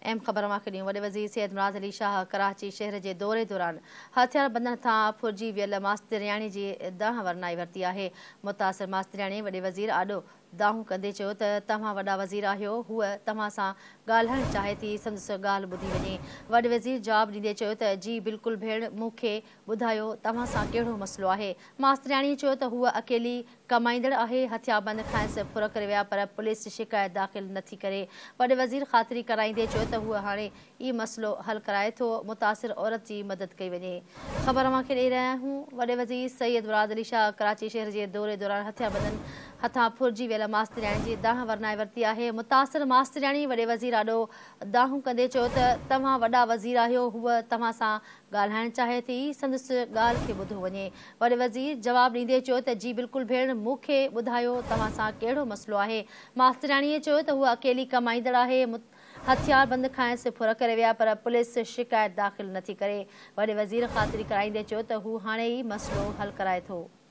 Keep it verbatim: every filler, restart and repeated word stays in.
अहम ख़बर मां ॾियूं वॾे वज़ीर सैयद मुराद अली शाह कराची शहर जे दौरे दौरान हथियार बंधन तां फुरिजी वियल मास्तरियाणी जी दांह वरनाई वरिती आहे। मुतासिर मास्तरियाणी वॾे वज़ीर आॾो दाहूं कंदे चयो त तव्हां वॾा वज़ीर आहियो, हूअ तव्हां सां ॻाल्हाइणु चाहे थी, संदसि ॻाल्हि ॿुधी वञे। वॾे वज़ीर जवाबु ॾींदे चयो त जी बिल्कुलु भेण, मूंखे ॿुधायो तव्हां सां कहिड़ो मसइलो आहे। मास्तरियाणी चयो त हूअ अकेली कमाईंदड़ आहे, हथियार बंदि खाइण से फुर करे विया पर पुलिस शिकायत दाख़िल नथी करे। वॾे वज़ीर ख़ातिरी कराईंदे चयो त हूअ हाणे ई मसइलो हल कराए थो, मुतासिर औरत जी मदद कई वञे। ख़बर मां ॾेई रहिया आहियूं वॾे वज़ीर सैयद मुराद अली शाह कराची शहर जे दौरे दौरान हथियार बंदन हथां फुरिजी वियल मास्तरियाणी जी दांह वरनाए वरिती आहे। मुतासिर मास्तरियाणी वॾे वज़ीर आॾो दाहूं कंदे चयो त तव्हां वॾा वज़ीर आहियो, हूअ तव्हां सां ॻाल्हाइणु चाहे थी, संदसि ॻाल्हि खे ॿुधो वञे। वॾे वज़ीर जवाबु ॾींदे चयो त जी बिल्कुलु भेण, मूंखे ॿुधायो तव्हां सां कहिड़ो मसइलो आहे। मास्तरियाणीअ चयो त हूअ अकेली कमाईंदड़ आहे, हथियार बंदि खाइण से फुर करे विया पर पुलिस शिकायत दाख़िल नथी करे। वॾे वज़ीर ख़ातिरी कराईंदे चयो त हू हाणे ई मसइलो हल कराए थो।